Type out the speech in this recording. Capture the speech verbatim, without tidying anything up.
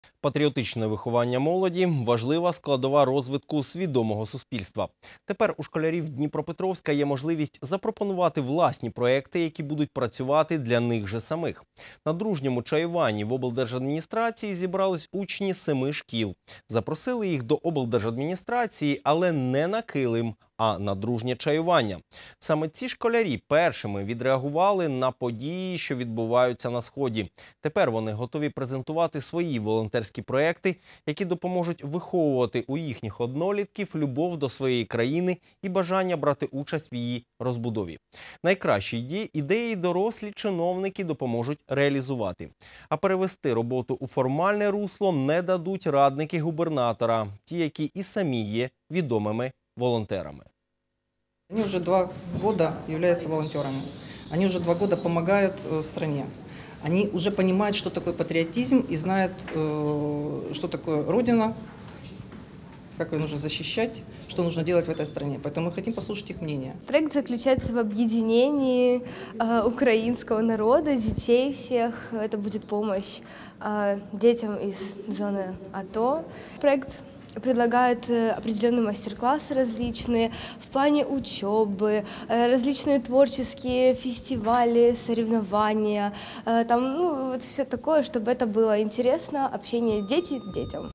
Патріотичне виховання молоді – важлива складова розвитку свідомого суспільства. Тепер у школярів Дніпропетровська є можливість запропонувати власні проекти, які будуть працювати для них же самих. На дружньому чаюванні в облдержадміністрації зібрались учні семи шкіл. Запросили їх до облдержадміністрації, але не на килим, а на дружнє чаювання. Саме ці школярі першими відреагували на події, що відбуваються на Сході. Тепер вони готові презентувати свої волонтерські проекти, які допоможуть виховувати у їхніх однолітків любов до своєї країни і бажання брати участь в її розбудові. Найкращі ідеї дорослі чиновники допоможуть реалізувати. А перевести роботу у формальне русло не дадуть радники губернатора, ті, які і самі є відомими волонтерами. Они уже два года являются волонтерами. Они уже два года помогают стране. Они уже понимают, что такое патриотизм и знают, что такое Родина, как ее нужно защищать, что нужно делать в этой стране. Поэтому мы хотим послушать их мнение. Проект заключается в объединении э, украинского народа, детей всех. Это будет помощь э, детям из зоны АТО. Проект предлагает определенные мастер-классы различные в плане учебы, различные творческие фестивали, соревнования, там, ну, вот все такое, чтобы это было интересно, общение дети детям.